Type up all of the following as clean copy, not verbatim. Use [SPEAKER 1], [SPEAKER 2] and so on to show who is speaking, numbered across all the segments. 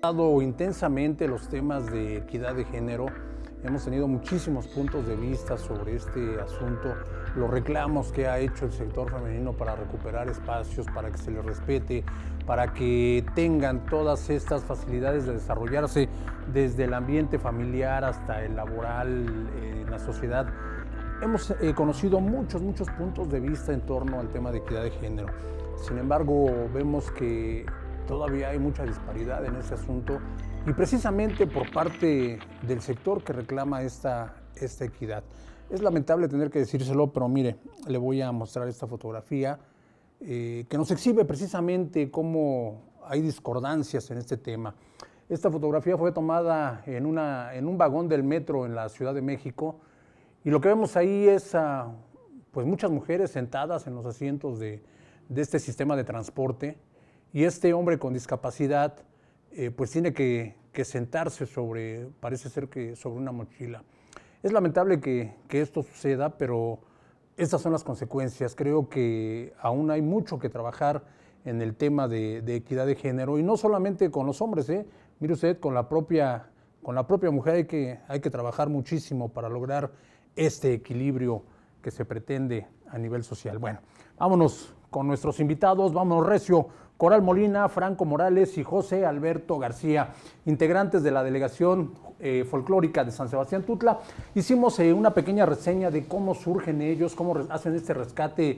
[SPEAKER 1] Intensamente los temas de equidad de género. Hemos tenido muchísimos puntos de vista sobre este asunto, los reclamos que ha hecho el sector femenino para recuperar espacios, para que se les respete, para que tengan todas estas facilidades de desarrollarse desde el ambiente familiar hasta el laboral en la sociedad. Hemos conocido muchos puntos de vista en torno al tema de equidad de género. Sin embargo, vemos que todavía hay mucha disparidad en este asunto y precisamente por parte del sector que reclama esta equidad. Es lamentable tener que decírselo, pero mire, le voy a mostrar esta fotografía que nos exhibe precisamente cómo hay discordancias en este tema. Esta fotografía fue tomada en un vagón del metro en la Ciudad de México y lo que vemos ahí es pues muchas mujeres sentadas en los asientos de este sistema de transporte. Y este hombre con discapacidad pues tiene que sentarse parece ser que sobre una mochila. Es lamentable que esto suceda, pero estas son las consecuencias. Creo que aún hay mucho que trabajar en el tema de equidad de género, y no solamente con los hombres, mire usted, con la propia mujer hay que trabajar muchísimo para lograr este equilibrio que se pretende a nivel social. Bueno, vámonos con nuestros invitados, vámonos recio. Coral Molina, Franco Morales y José Alberto García, integrantes de la delegación folclórica de San Sebastián Tutla. Hicimos una pequeña reseña de cómo surgen ellos, cómo hacen este rescate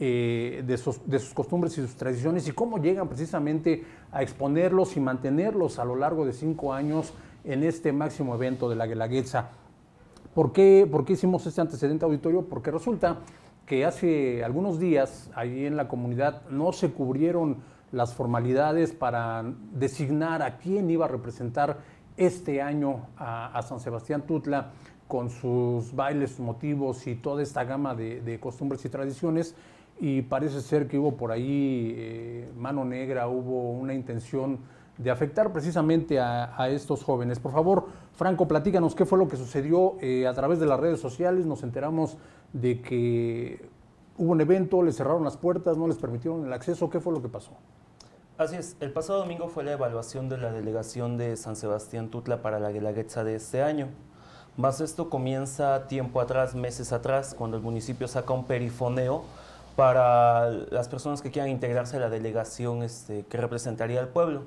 [SPEAKER 1] de sus costumbres y sus tradiciones y cómo llegan precisamente a exponerlos y mantenerlos a lo largo de 5 años en este máximo evento de la Guelaguetza. ¿Por qué hicimos este antecedente auditorio? Porque resulta que hace algunos días ahí en la comunidad no se cubrieron las formalidades para designar a quién iba a representar este año a San Sebastián Tutla con sus bailes, sus motivos y toda esta gama de costumbres y tradiciones, y parece ser que hubo por ahí mano negra, hubo una intención de afectar precisamente a estos jóvenes. Por favor, Franco, platícanos qué fue lo que sucedió a través de las redes sociales. Nos enteramos de que hubo un evento, les cerraron las puertas, no les permitieron el acceso. ¿Qué fue lo que pasó?
[SPEAKER 2] Así es, el pasado domingo fue la evaluación de la delegación de San Sebastián Tutla para la Guelaguetza de este año. Más esto comienza tiempo atrás, meses atrás, cuando el municipio saca un perifoneo para las personas que quieran integrarse a la delegación que representaría al pueblo.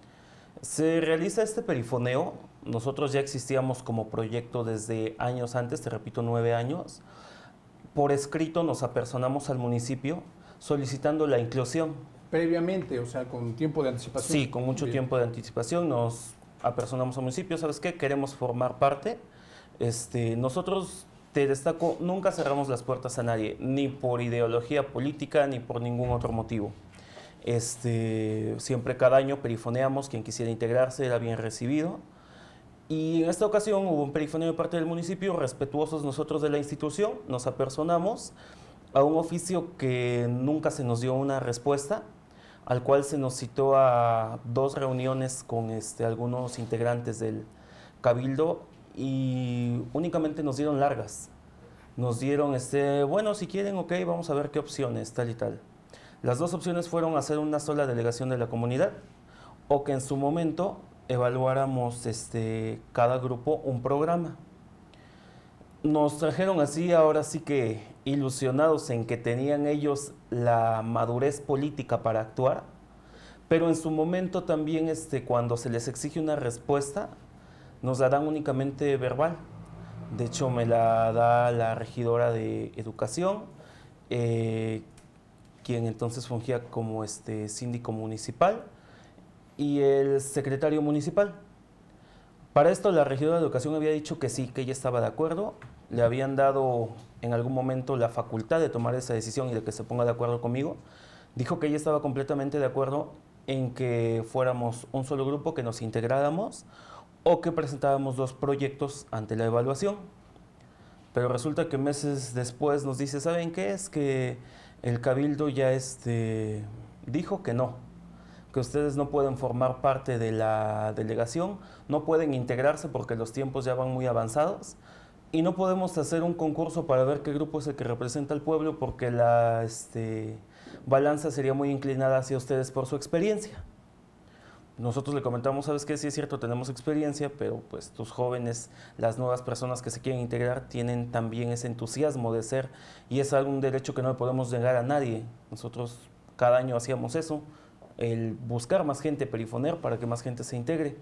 [SPEAKER 2] Se realiza este perifoneo, nosotros ya existíamos como proyecto desde años antes, te repito, 9 años. Por escrito nos apersonamos al municipio solicitando la inclusión.
[SPEAKER 1] Previamente, o sea, con tiempo de anticipación.
[SPEAKER 2] Sí, con mucho tiempo de anticipación nos apersonamos al municipio. ¿Sabes qué? Queremos formar parte. Nosotros, te destaco, nunca cerramos las puertas a nadie, ni por ideología política, ni por ningún otro motivo. Siempre cada año perifoneamos, quien quisiera integrarse era bien recibido. Y en esta ocasión hubo un perifoneo de parte del municipio, respetuosos nosotros de la institución, nos apersonamos a un oficio que nunca se nos dio una respuesta, al cual se nos citó a 2 reuniones con algunos integrantes del Cabildo y únicamente nos dieron largas. Nos dieron, bueno, si quieren, ok, vamos a ver qué opciones, tal y tal. Las 2 opciones fueron hacer una sola delegación de la comunidad o que en su momento evaluáramos cada grupo un programa. Nos trajeron así, ahora sí que ilusionados en que tenían ellos la madurez política para actuar, pero en su momento también cuando se les exige una respuesta, nos la dan únicamente verbal. De hecho, me la da la regidora de Educación, quien entonces fungía como síndico municipal, y el secretario municipal. Para esto la regidora de Educación había dicho que sí, que ella estaba de acuerdo, le habían dado en algún momento la facultad de tomar esa decisión y de que se ponga de acuerdo conmigo. Dijo que ella estaba completamente de acuerdo en que fuéramos un solo grupo, que nos integráramos o que presentáramos 2 proyectos ante la evaluación. Pero resulta que meses después nos dice, ¿saben qué? Es que el Cabildo ya dijo que no, que ustedes no pueden formar parte de la delegación, no pueden integrarse porque los tiempos ya van muy avanzados y no podemos hacer un concurso para ver qué grupo es el que representa al pueblo porque la balanza sería muy inclinada hacia ustedes por su experiencia. Nosotros le comentamos, ¿sabes qué? Sí es cierto, tenemos experiencia, pero pues tus jóvenes, las nuevas personas que se quieren integrar, tienen también ese entusiasmo de ser, y es algún derecho que no le podemos negar a nadie. Nosotros cada año hacíamos eso, el buscar más gente, perifonear para que más gente se integre.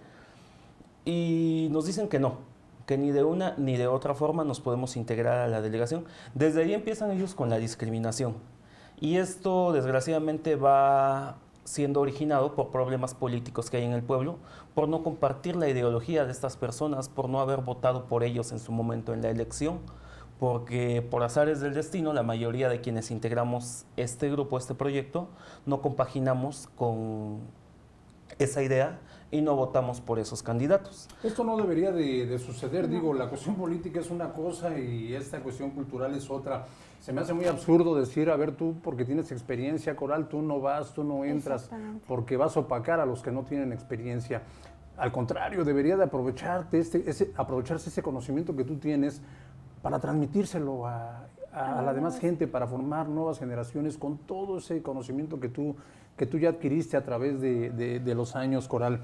[SPEAKER 2] Y nos dicen que no, que ni de una ni de otra forma nos podemos integrar a la delegación. Desde ahí empiezan ellos con la discriminación. Y esto desgraciadamente va siendo originado por problemas políticos que hay en el pueblo, por no compartir la ideología de estas personas, por no haber votado por ellos en su momento en la elección, porque por azares del destino la mayoría de quienes integramos este grupo, este proyecto, no compaginamos con esa idea y no votamos por esos candidatos.
[SPEAKER 1] Esto no debería de suceder, digo, la cuestión política es una cosa y esta cuestión cultural es otra. Se me hace muy absurdo decir, a ver, tú porque tienes experiencia coral, tú no vas, tú no entras, porque vas a opacar a los que no tienen experiencia. Al contrario, debería de aprovecharse ese conocimiento que tú tienes para transmitírselo a la demás gente, para formar nuevas generaciones con todo ese conocimiento que tú ya adquiriste a través de los años, Coral.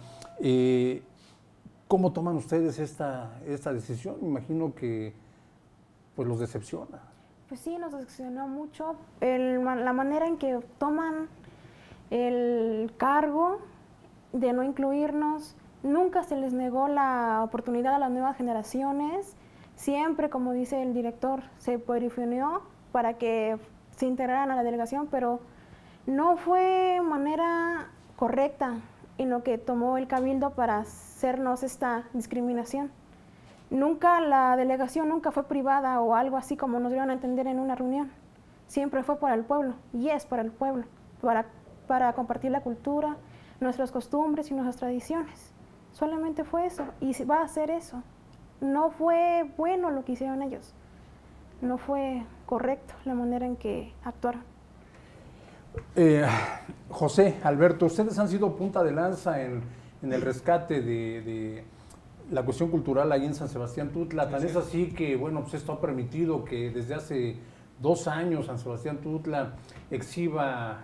[SPEAKER 1] ¿Cómo toman ustedes esta decisión? Me imagino que pues los decepciona.
[SPEAKER 3] Pues sí, nos decepcionó mucho la manera en que toman el cargo de no incluirnos. Nunca se les negó la oportunidad a las nuevas generaciones. Siempre, como dice el director, se perifoneó para que se integraran a la delegación, pero no fue manera correcta en lo que tomó el Cabildo para hacernos esta discriminación. Nunca la delegación nunca fue privada o algo así como nos dieron a entender en una reunión. Siempre fue para el pueblo y es para el pueblo, para compartir la cultura, nuestras costumbres y nuestras tradiciones. Solamente fue eso y va a ser eso. No fue bueno lo que hicieron ellos. No fue correcto la manera en que actuaron.
[SPEAKER 1] José, Alberto, ustedes han sido punta de lanza en el rescate de la cuestión cultural ahí en San Sebastián Tutla. Tan es así que, bueno, pues esto ha permitido que desde hace 2 años San Sebastián Tutla exhiba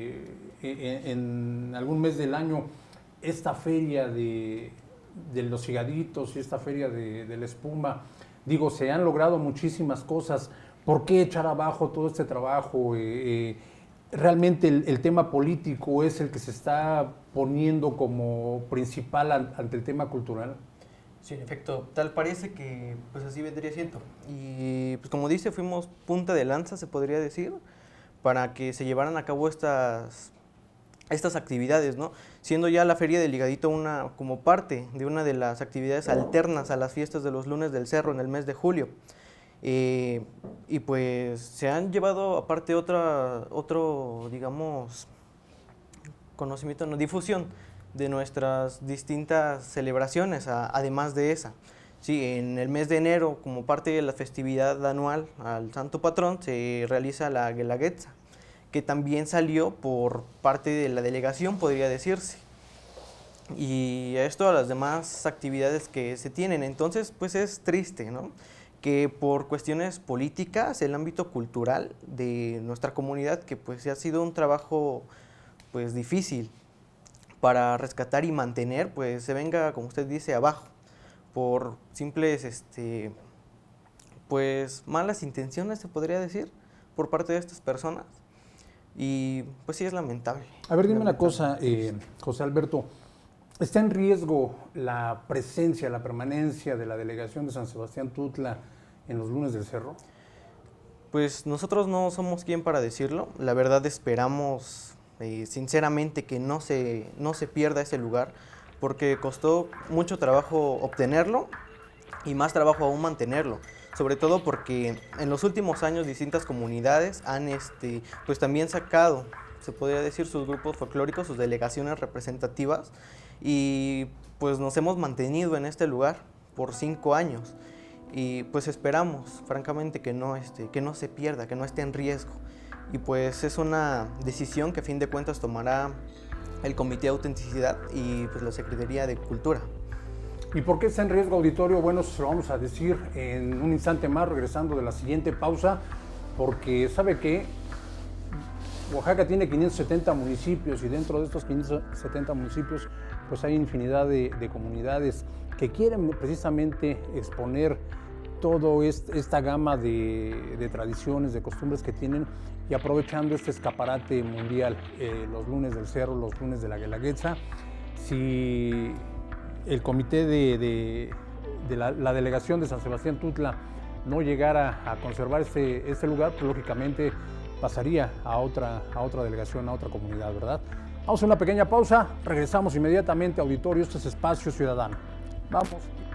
[SPEAKER 1] en algún mes del año esta feria de los higaditos y esta feria de la espuma. Digo, se han logrado muchísimas cosas. ¿Por qué echar abajo todo este trabajo? Realmente el tema político es el que se está poniendo como principal ante el tema cultural.
[SPEAKER 4] Sí, en efecto, tal parece que pues así vendría siendo. Y pues como dice, fuimos punta de lanza, se podría decir, para que se llevaran a cabo estas actividades, ¿no? Siendo ya la Feria del Higadito como parte de una de las actividades alternas a las fiestas de los lunes del cerro en el mes de julio. Y pues se han llevado aparte otro, digamos, conocimiento, no, difusión de nuestras distintas celebraciones, además de esa. Sí, en el mes de enero, como parte de la festividad anual al Santo Patrón, se realiza la Guelaguetza, que también salió por parte de la delegación, podría decirse. Y esto a las demás actividades que se tienen. Entonces, pues es triste, ¿no?, que por cuestiones políticas, el ámbito cultural de nuestra comunidad, que pues ha sido un trabajo pues difícil para rescatar y mantener, pues se venga, como usted dice, abajo, por simples pues malas intenciones, se podría decir, por parte de estas personas. Y pues sí, es lamentable.
[SPEAKER 1] A ver, dime una cosa, José Alberto, ¿está en riesgo la presencia, la permanencia de la delegación de San Sebastián Tutla en los lunes del cerro?
[SPEAKER 4] Pues nosotros no somos quien para decirlo. La verdad esperamos sinceramente que no se pierda ese lugar, porque costó mucho trabajo obtenerlo y más trabajo aún mantenerlo. Sobre todo porque en los últimos años distintas comunidades han pues también sacado, se podría decir, sus grupos folclóricos, sus delegaciones representativas, y pues nos hemos mantenido en este lugar por 5 años. Y pues esperamos, francamente, que no se pierda, que no esté en riesgo. Y pues es una decisión que a fin de cuentas tomará el Comité de Autenticidad y pues la Secretaría de Cultura.
[SPEAKER 1] ¿Y por qué está en riesgo, auditorio? Bueno, eso se lo vamos a decir en un instante más, regresando de la siguiente pausa, porque ¿sabe qué? Oaxaca tiene 570 municipios y dentro de estos 570 municipios pues hay infinidad de comunidades que quieren precisamente exponer toda esta gama de tradiciones, de costumbres que tienen y aprovechando este escaparate mundial, los lunes del cerro, los lunes de la Guelaguetza. Si el comité de la delegación de San Sebastián Tutla no llegara a conservar este lugar, pues lógicamente pasaría a otra delegación, a otra comunidad, ¿verdad? Vamos a una pequeña pausa, regresamos inmediatamente a Auditorio, este es Espacio Ciudadano. Vamos.